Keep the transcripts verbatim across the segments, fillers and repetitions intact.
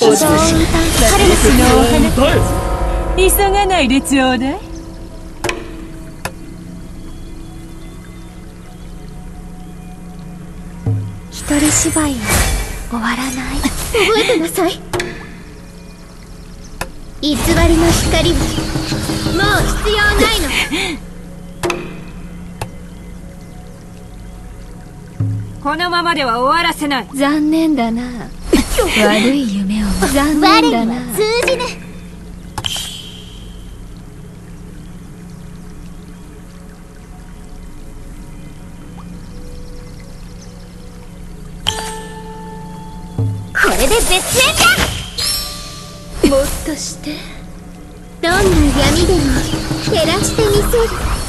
彼の詩のお花、急がないでちょうだい。 一人芝居は終わらない。覚えてなさい。偽りの光はもう必要ないの。 このままでは終わらせない。 残念だな。悪い夢を残念だな。我には通じぬ。これで絶縁だ。もっとしてどんな闇でも照らしてみせる。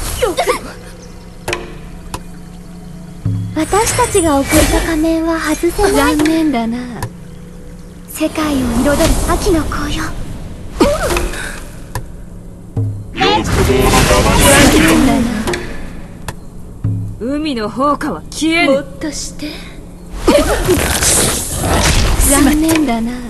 私たちが送った仮面は外せない。残念だな。世界を彩る秋の紅葉。残念だな。 海の放火は消えぬ。 もっとして残念だな。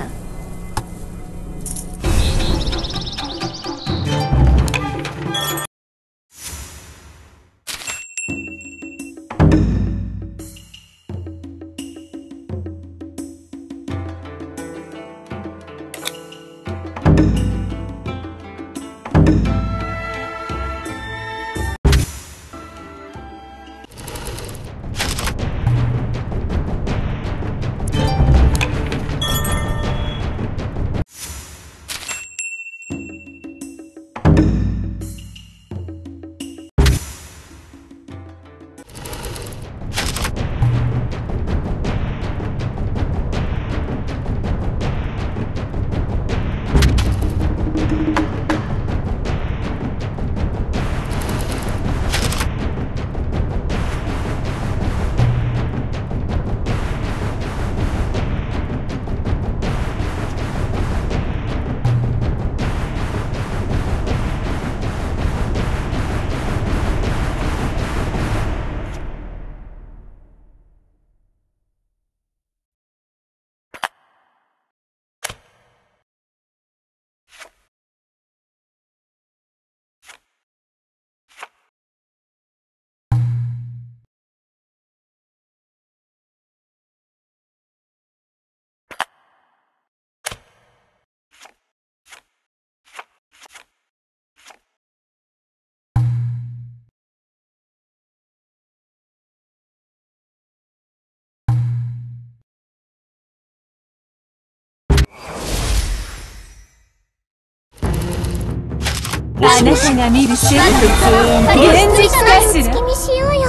あなたが見る真実現実かしら。 月見しようよ。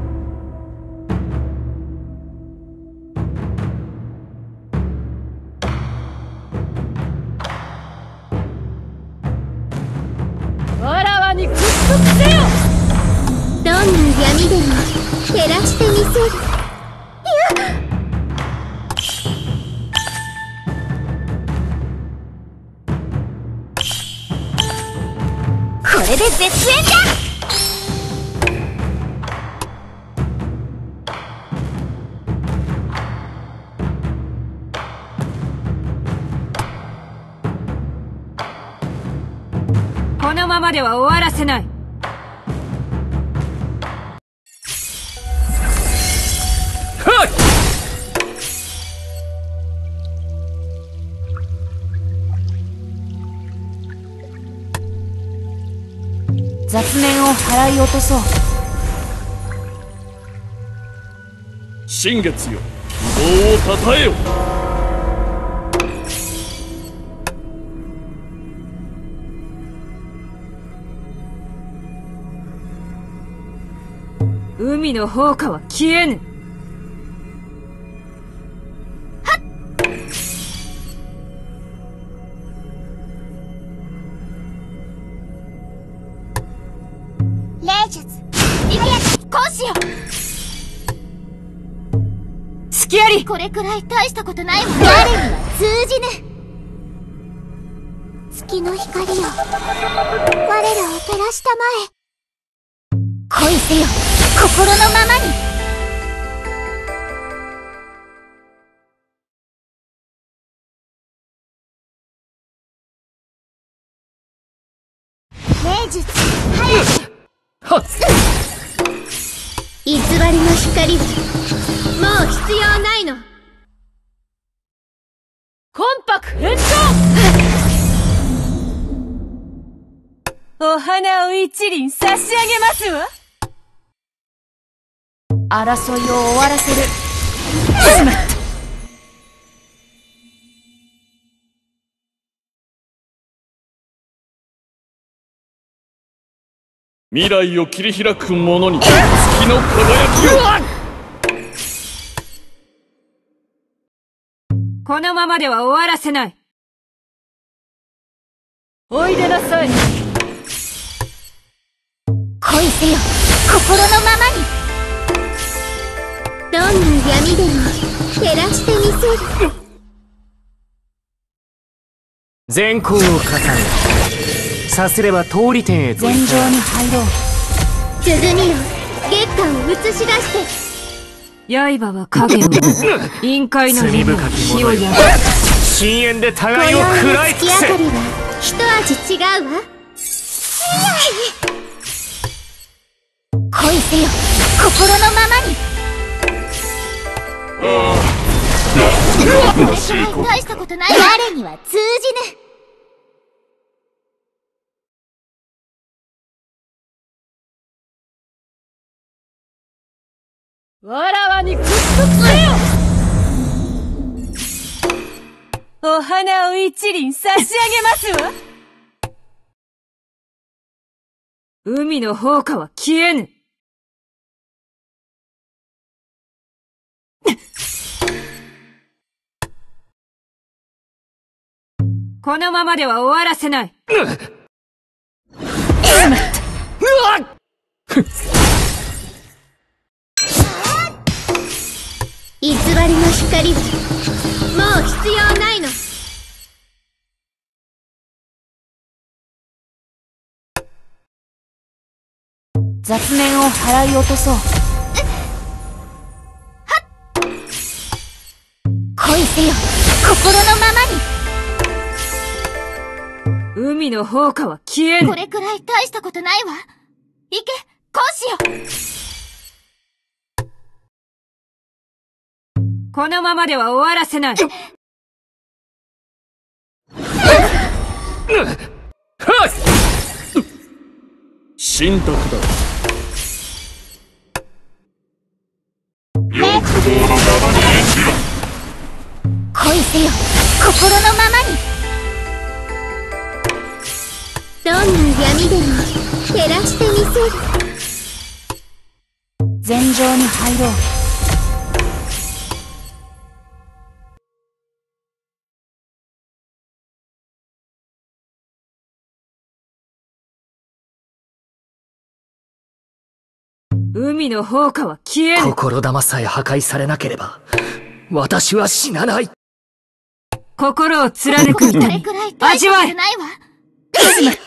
わらわに屈服せよ。 どんな闇でも照らしてみせる。いや、これで絶縁だ。 このままでは終わらせない。雑念を払い落とそう。 新月よ、希望をたたえよ。 海の放火は消えぬ。 霊術行け、講師よ。 隙あり。 これくらい大したことないわ。我には通じぬ。月の光よ、我らを照らしたまえ。恋せよ、心のままに。 術早くはっ偽りの光はもう必要ないの。 魂魄返上。お花を一輪差し上げますわ。争いを終わらせる。しまった。 未来を切り開く者に月の輝きを。 このままでは終わらせない。おいでなさい。 恋せよ心のままに。どんな闇でも照らしてみせる。 善行を重ねさすれば通り天へと禅場に入ろう。 鼓よ月下を映し出して刃は影を陰海の罪深き火を者よ焼深淵で互いを食らい尽くせ。 月明かりは一味違うわ。恋せよ心のままに。大したことない。我には通じぬ。 わらわに屈服せよ。お花を一輪差し上げますわ。海の宝華は消えぬ。このままでは終わらせない。 偽りの光はもう必要ないの。 雑念を払い落とそう。 恋せよ心のままに。 海の宝華は消えぬ。 これくらい大したことないわ。行け講師よ。 このままでは終わらせない。 神託だ。 欲望のままに演じろ。恋せよ心のままに。どんな闇でも照らしてみせる。 禅場に入ろう。海の宝華は消えぬ。 心玉さえ破壊されなければ私は死なない。 心を貫く痛み味わえ。 ないわ。 しまった。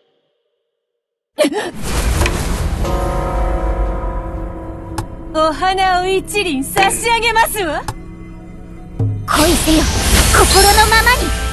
お花を一輪差し上げますわ。 恋せよ心のままに。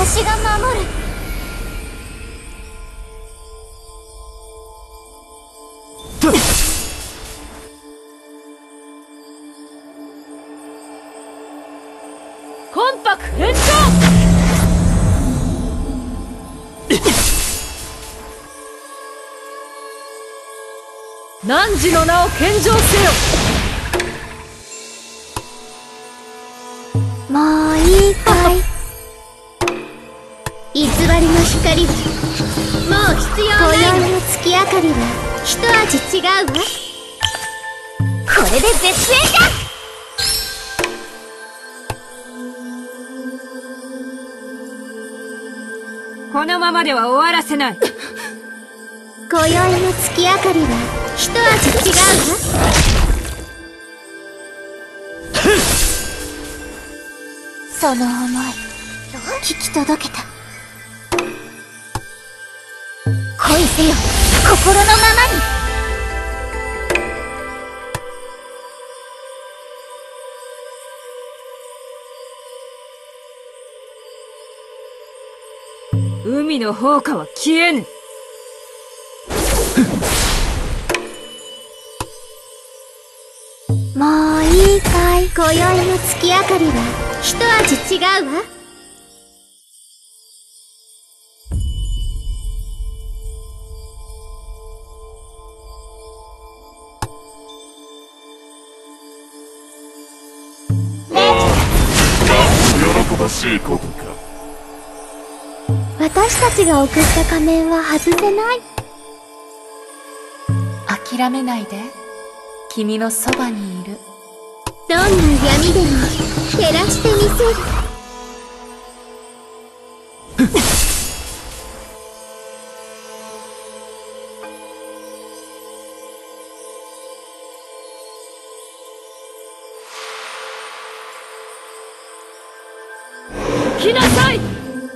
私が守る。 魂魄返上。汝の名を献上せよ。 もういいかい。偽りの光はもう必要ない。今宵の月明かりは一味違うわ。これで絶縁だ。 このままでは終わらせない。 今宵の月明かりは一味違うわ。その思い聞き届けた。恋せよ心のままに。 海の砲火は消えぬ。 もういいかい。今宵の月明かりは一味違うわ。 喜ばしいことか。 私たちが送った仮面は外せない。 諦めないで。君のそばにいる。 どんな闇でも照らしてみせる。 来なさい。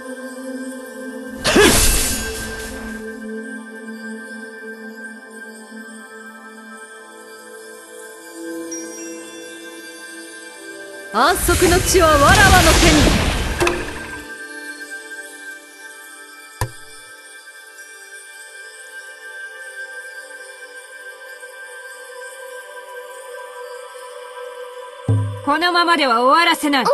安息の地はわらわの手に。このままでは終わらせない。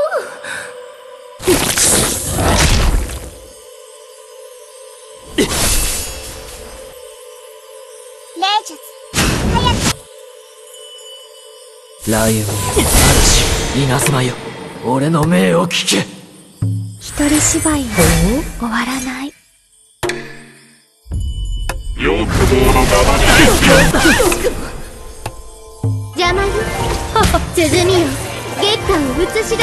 雷雲よ嵐稲妻よ俺の命を聞け。 一人芝居は終わらない。 欲望のままに邪魔よ鼓よ月下を映し出して。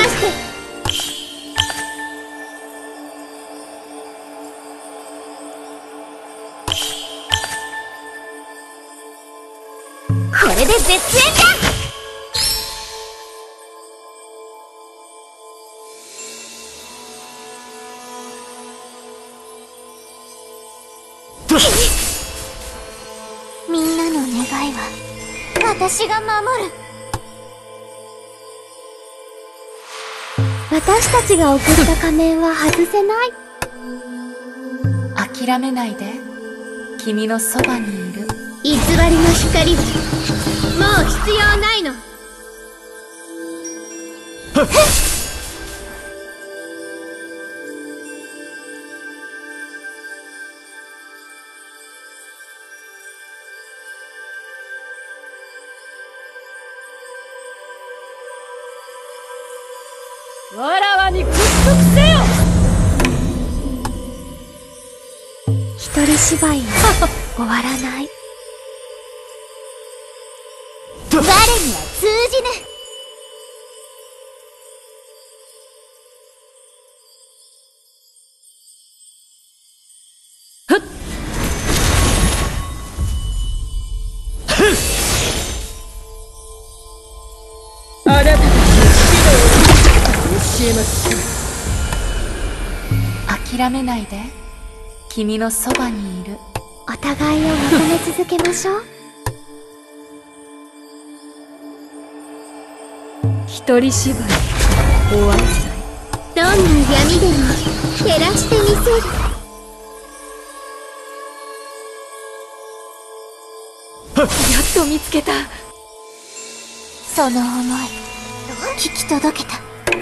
これで絶縁だ。みんなの願いは私が守る。私たちが送った仮面は外せない。 諦めないで。君のそばにいる。 偽りの光はもう必要ないの。 わらわに屈服せよ。 一人芝居は終わらない。我には通じぬ。 あなたたちの教えます。諦めないで。君のそばにいる。 お互いを求め続けましょう。 一人芝居終わらない。 どんな闇でも照らしてみせる。 やっと見つけた。 その思い聞き届けた。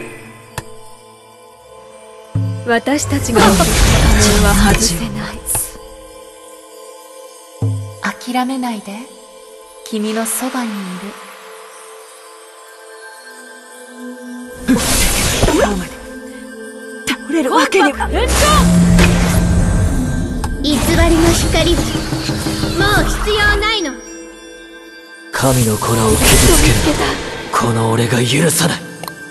私たちが送った仮面は外せない。諦めないで、君のそばにいる。倒れるわけには。 偽りの光はもう必要ないの。 神の子らを傷つけるこの俺が許さない。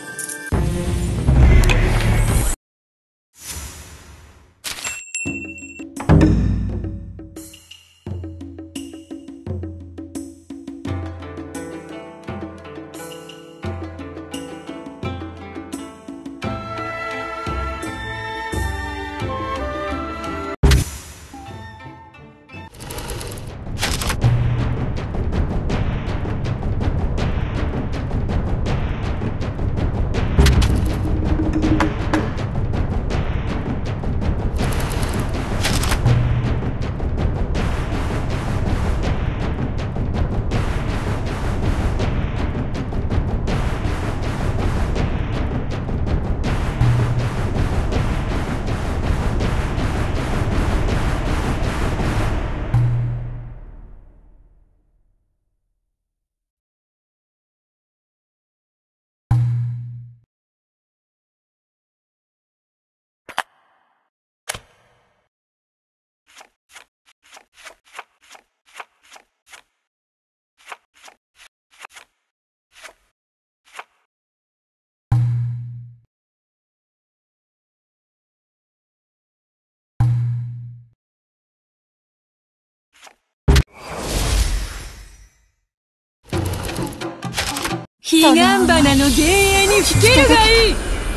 彼岸花の幻影にふけるがいい。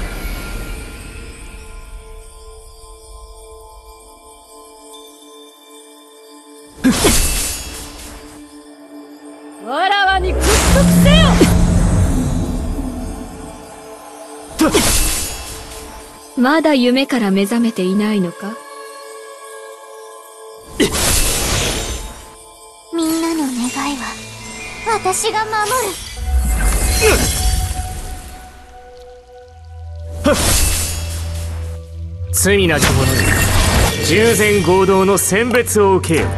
わらわに屈服せよ。まだ夢から目覚めていないのか。 みんなの願いは私が守る。 罪なき者に従前合同の選別を受けよ。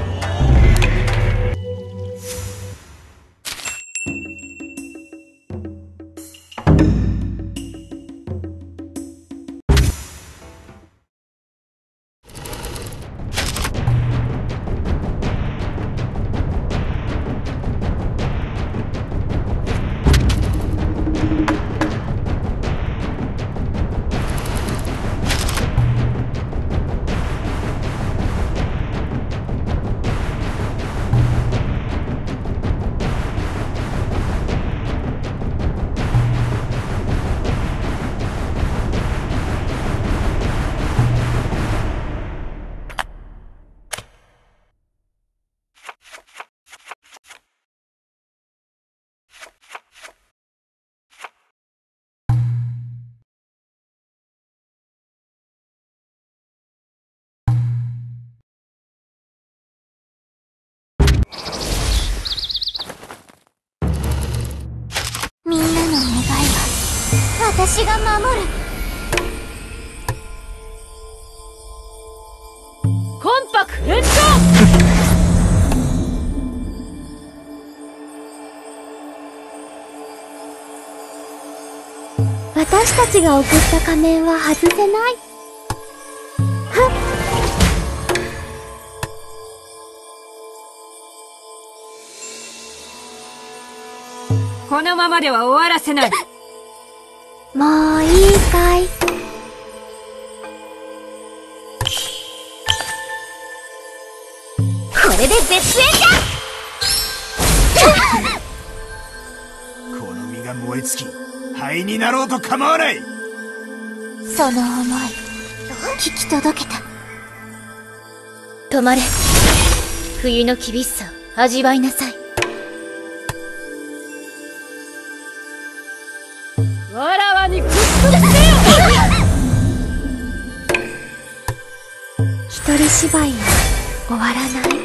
みんなの願いは私が守る。 魂魄返上。 私たちが送った仮面は外せない。はっ。 このままでは終わらせない。 もういいかい。これで絶縁だ。この身が燃え尽き灰になろうと構わない。 その思い聞き届けた。止まれ。冬の厳しさを味わいなさい。 わらわに屈服せよ。 人芝居は終わらない。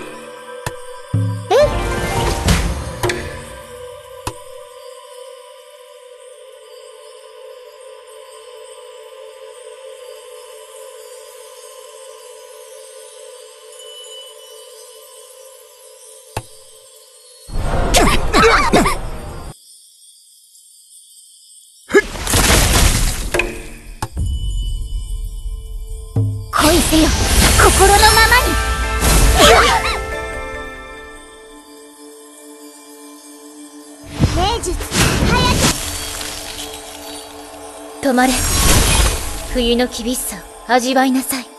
恋せよ心のままに。名術早く止まれ。冬の厳しさを味わいなさい。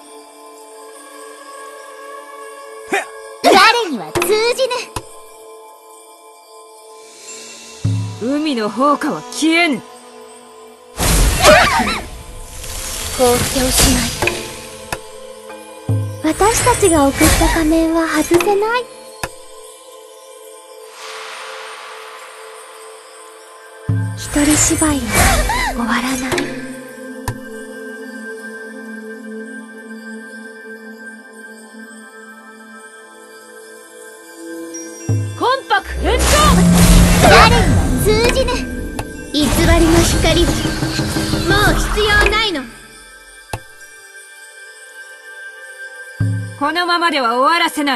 我には通じぬ。 海の放火は消えぬ。 放っておしまい。私たちが送った仮面は外せない。一人芝居は終わらない。 魂魄返上。 誰には通じぬ。偽りの光はもう必要ないの。 このままでは終わらせない。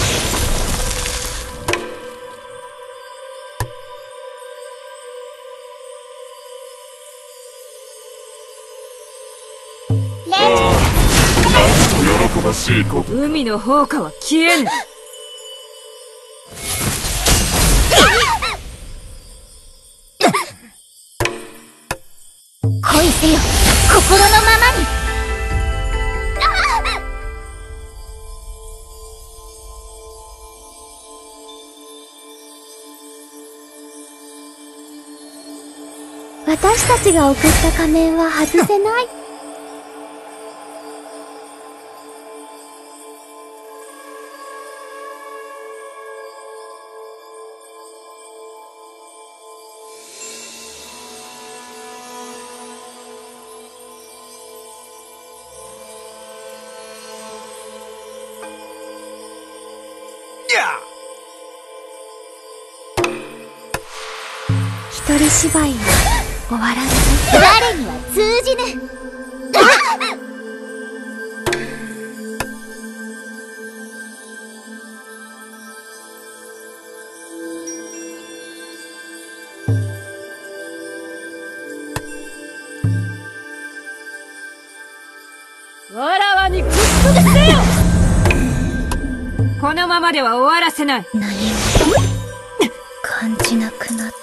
喜ばしいこと。 海の放火は消えぬ。 恋せよ心のままに。私たちが送った仮面は外せない。一人芝居は終わらない。誰には通じぬ。 わらわに屈服せよ。このままでは終わらせない。 何も感じなくなった。